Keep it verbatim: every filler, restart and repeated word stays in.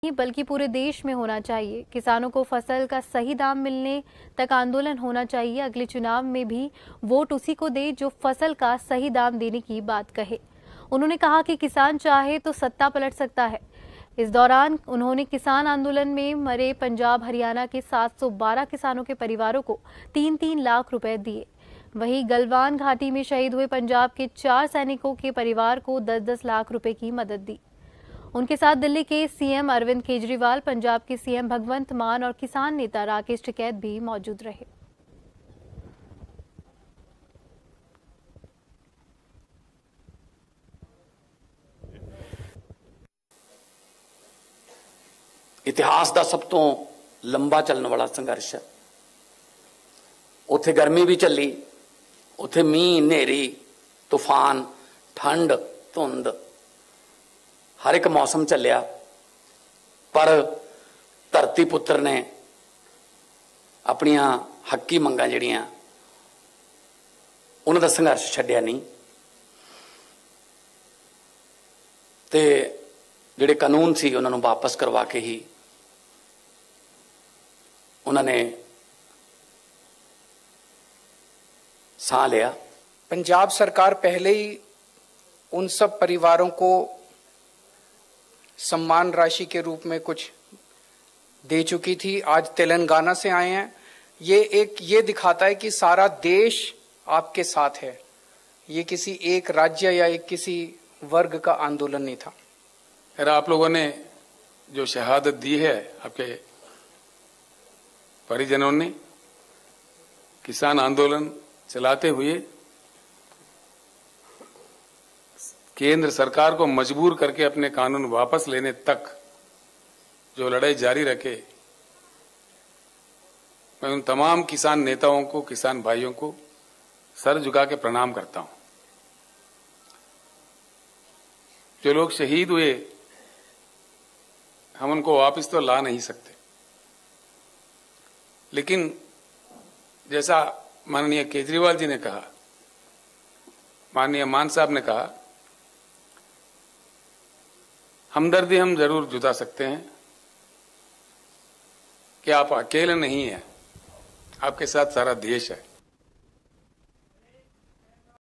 बल्कि पूरे देश में होना चाहिए। किसानों को फसल का सही दाम मिलने तक आंदोलन होना चाहिए। अगले चुनाव में भी वोट उसी को दे जो फसल का सही दाम देने की बात कहे। उन्होंने कहा कि किसान चाहे तो सत्ता पलट सकता है। इस दौरान उन्होंने किसान आंदोलन में मरे पंजाब हरियाणा के सात सौ बारह किसानों के परिवारों को तीन तीन लाख रुपए दिए। वहीं गलवान घाटी में शहीद हुए पंजाब के चार सैनिकों के परिवार को दस दस लाख रुपए की मदद दी। उनके साथ दिल्ली के सीएम अरविंद केजरीवाल, पंजाब के सीएम भगवंत मान और किसान नेता राकेश टिकैत भी मौजूद रहे। इतिहास का सब तो लंबा चलने वाला संघर्ष है। उत्थे गर्मी भी चली, उत्थे मीह, नेरी, तूफान, ठंड, धुंध, हर एक मौसम चलिया, पर धरती पुत्र ने अपनियां हक्की मंगां जिहड़ियां उन्हां दा संघर्ष छड्डिया नहीं ते जिहड़े कानून सी उन्हां नूं वापस करवा के ही उन्होंने साह लिया। पंजाब सरकार पहले ही उन सब परिवारों को सम्मान राशि के रूप में कुछ दे चुकी थी। आज तेलंगाना से आए हैं। ये एक ये दिखाता है कि सारा देश आपके साथ है। ये किसी एक राज्य या एक किसी वर्ग का आंदोलन नहीं था। फिर आप लोगों ने जो शहादत दी है आपके परिजनों ने किसान आंदोलन चलाते हुए केंद्र सरकार को मजबूर करके अपने कानून वापस लेने तक जो लड़ाई जारी रखे, मैं उन तमाम किसान नेताओं को, किसान भाइयों को सर झुका के प्रणाम करता हूं। जो लोग शहीद हुए, हम उनको वापस तो ला नहीं सकते, लेकिन जैसा माननीय केजरीवाल जी ने कहा, माननीय मान साहब ने कहा, हमदर्दी हम जरूर जुटा सकते हैं कि आप अकेले नहीं हैं, आपके साथ सारा देश है।